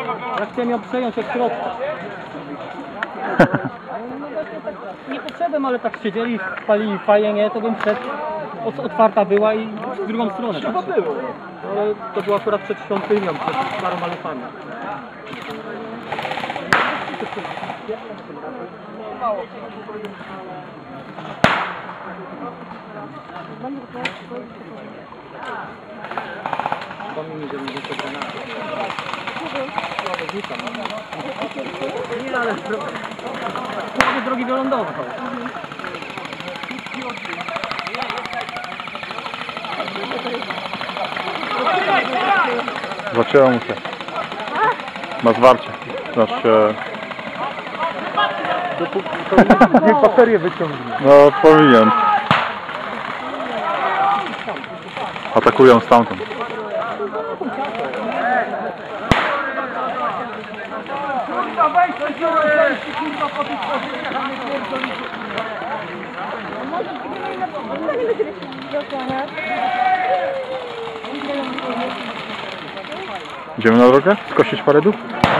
Ja chciałem ją przejąć od środka. Nie potrzebem, ale tak siedzieli, palili faję, nie, to bym przed otwarta była i w drugą stronę. Chyba było. Ale to było akurat przed świątynią, przed starą alefami. Pomnij, że nie to granaty. Nie, ale połowie drogi wylądował. Zacięło mu się. Na zwarcie. Znaczy... Niech baterię wyciągnie. No powinien. Atakują stamtąd. Idziemy na drogę? Skosić parę dół?